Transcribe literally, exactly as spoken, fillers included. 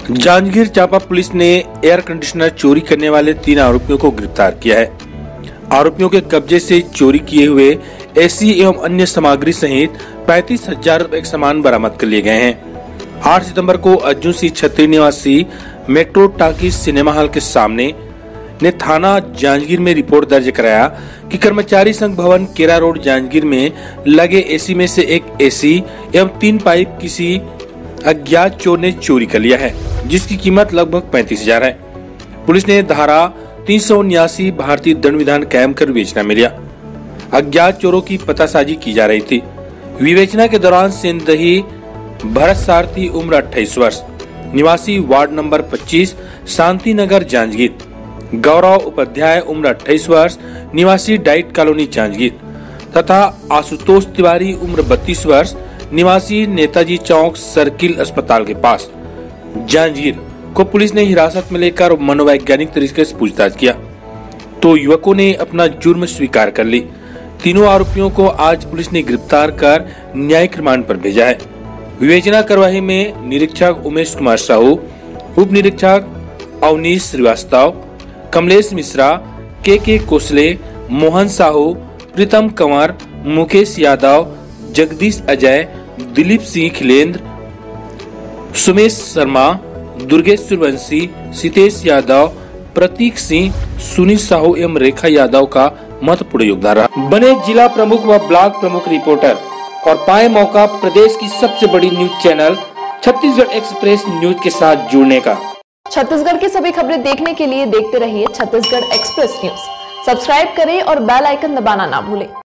Janjgir Champa police ने air conditioner चोरी करने वाले तीन आरोपियों को गिरफ्तार किया है। आरोपियों के कब्जे से चोरी किए हुए एसी एवं अन्य सामग्री सहित पैंतीस हजार रूपए के सामान बरामद कर लिए गए हैं। आठ सितंबर को अर्जुन सिंह छत्री निवासी मेट्रो टाकी सिनेमा हॉल के सामने ने थाना जांजगीर में रिपोर्ट दर्ज कराया कि कर्मचारी संघ भवन केरा रोड जांजगीर में लगे एसी में से एक एसी एवं तीन पाइप किसी अज्ञात चोर ने चोरी कर लिया है, जिसकी कीमत लगभग पैंतीस हजार है। पुलिस ने धारा तीन सौ उन्यासी भारतीय दंड विधान कायम कर विवेचना में लिया। अज्ञात चोरों की पतासाजी की जा रही थी। विवेचना के दौरान सिंदही भरत सारथी उम्र अट्ठाईस वर्ष निवासी वार्ड नंबर पच्चीस शांति नगर जांजगीर, गौरव उपाध्याय उम्र अट्ठाईस वर्ष निवासी डाइट कॉलोनी जांजगीर तथा आशुतोष तिवारी उम्र बत्तीस वर्ष निवासी नेताजी चौक सर्किल अस्पताल के पास जांजगीर को पुलिस ने हिरासत में लेकर मनोवैज्ञानिक तरीके से पूछताछ किया तो युवकों ने अपना जुर्म स्वीकार कर ली। तीनों आरोपियों को आज पुलिस ने गिरफ्तार कर न्यायिक रिमांड पर भेजा है। विवेचना कार्यवाही में निरीक्षक उमेश कुमार साहू, उप निरीक्षक अवनीश श्रीवास्तव, कमलेश मिश्रा, के के कोसले, मोहन साहू, प्रीतम कंवर, मुकेश यादव, जगदीश अजय, दिलीप सिंह खिलेंद्र, सुमेश शर्मा, दुर्गेश सूर्यवंशी, सितेश यादव, प्रतीक सिंह, सुनील साहू एवं रेखा यादव का महत्वपूर्ण योगदान रहा। बने जिला प्रमुख व ब्लॉक प्रमुख रिपोर्टर और पाए मौका प्रदेश की सबसे बड़ी news channel Chhattisgarh express news के साथ जुड़ने का। छत्तीसगढ़ की सभी खबरें देखने के लिए देखते रहिए छत्तीसगढ़ एक्सप्रेस न्यूज। सब्सक्राइब करें और बेल आइकन दबाना ना भूलें।